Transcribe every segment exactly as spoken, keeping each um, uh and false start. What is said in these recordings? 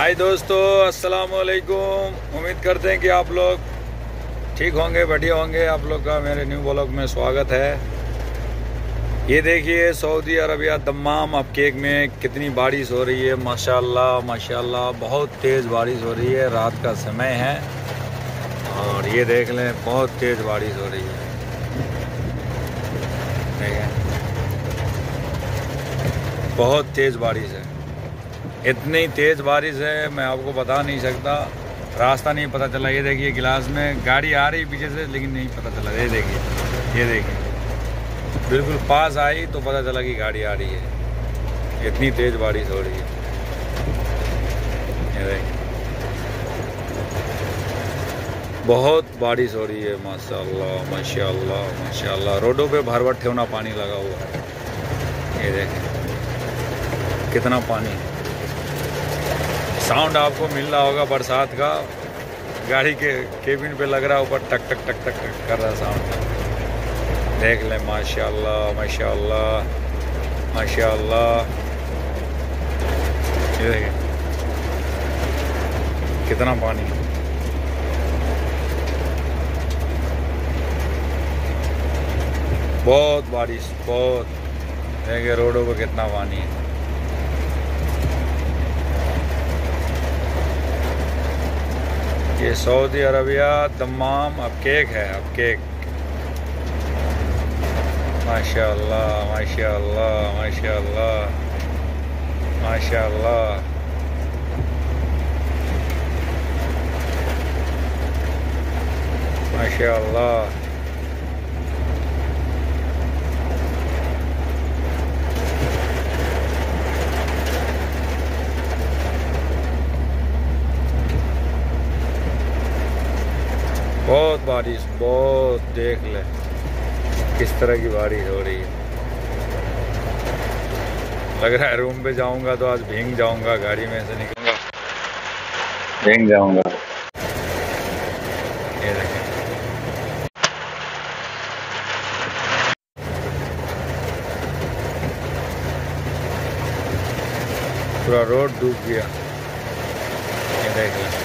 हाय दोस्तों, अस्सलाम वालेकुम। उम्मीद करते हैं कि आप लोग ठीक होंगे, बढ़िया होंगे। आप लोग का मेरे न्यू ब्लॉग में स्वागत है। ये देखिए Saudi Arabia Dammam Abqaiq में कितनी बारिश हो रही है। माशाल्लाह माशाल्लाह बहुत तेज़ बारिश हो रही है। रात का समय है और ये देख लें बहुत तेज़ बारिश हो रही है। देखें बहुत तेज़ बारिश है, इतनी तेज़ बारिश है मैं आपको बता नहीं सकता। रास्ता नहीं पता चला। ये देखिए गिलास में गाड़ी आ रही पीछे से, लेकिन नहीं पता चला। ये देखिए ये देखिए बिल्कुल पास आई तो पता चला कि गाड़ी आ रही है। इतनी तेज़ बारिश हो रही है। ये देखिए बहुत बारिश हो रही है। माशाल्लाह माशाल्लाह माशाल्लाह। रोडों पे भरभर ठेवना पानी लगा हुआ है। ये देखिए कितना पानी। साउंड आपको मिल रहा होगा बरसात का। गाड़ी के केबिन पे लग रहा है, ऊपर टक टक टक टक टक कर रहा साउंड। देख लें माशाल्लाह माशाल्लाह माशाल्लाह। ये देखिए कितना पानी। बहुत बारिश, बहुत। देखिए रोडों पर कितना पानी है। ये Saudi Arabia Dammam Abqaiq है, अब केक। माशाल्लाह माशाल्लाह माशाल्लाह माशाल्लाह। माशाल्लाह बहुत बारिश, बहुत। देख ले किस तरह की बारिश हो रही है। लग रहा है रूम पे जाऊंगा तो आज भीग जाऊंगा। गाड़ी में से निकलूंगा भीग जाऊंगा। ये देखें पूरा रोड डूब गया। ये देख लें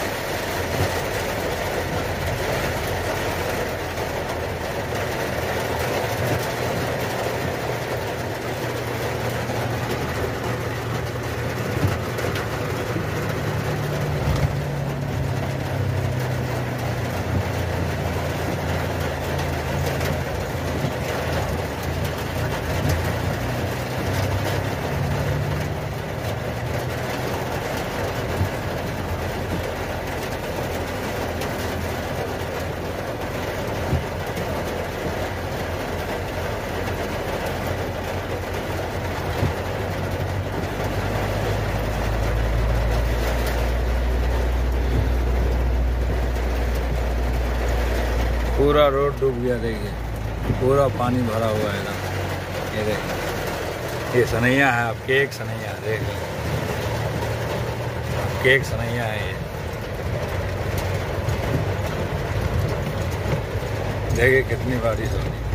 पूरा रोड डूब गया। देखिए पूरा पानी भरा हुआ है ना। ये देखिए ये सनैया है, अब केक सनैया। देख लें केक सनैया है ये। देखिए कितनी बारिश हो रही।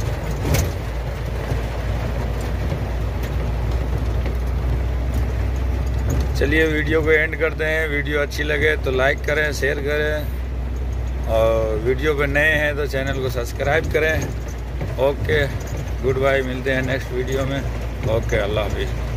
चलिए वीडियो को एंड करते हैं। वीडियो अच्छी लगे तो लाइक करें, शेयर करें और वीडियो पे नए हैं तो चैनल को सब्सक्राइब करें। ओके गुड बाय, मिलते हैं नेक्स्ट वीडियो में। ओके अल्लाह हाफिज़।